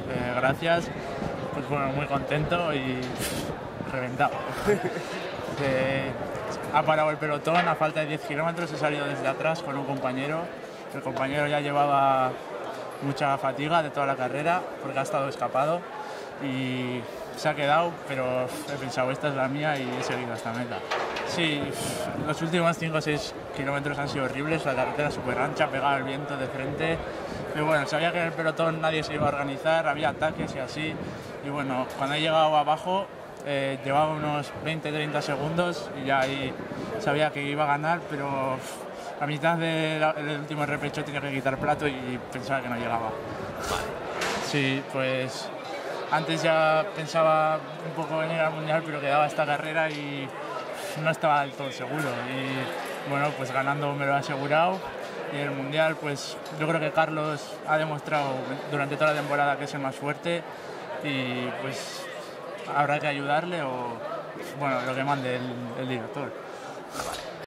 gracias. Pues bueno, muy contento y reventado. Ha parado el pelotón, a falta de 10 kilómetros he salido desde atrás con un compañero. El compañero ya llevaba mucha fatiga de toda la carrera porque ha estado escapado y se ha quedado, pero he pensado, esta es la mía y he seguido hasta meta. Sí, los últimos 5 o 6 kilómetros han sido horribles, la carretera súper ancha, pegaba el viento de frente, pero bueno, sabía que en el pelotón nadie se iba a organizar, había ataques y así, y bueno, cuando he llegado abajo llevaba unos 20-30 segundos y ya ahí sabía que iba a ganar, pero a mitad del último repecho tenía que quitar plato y pensaba que no llegaba. Sí, pues antes ya pensaba un poco venir al Mundial, pero quedaba esta carrera y no estaba del todo seguro. Y bueno, pues ganando me lo he asegurado. Y el Mundial, pues yo creo que Carlos ha demostrado durante toda la temporada que es el más fuerte y pues habrá que ayudarle o bueno, lo que mande el director.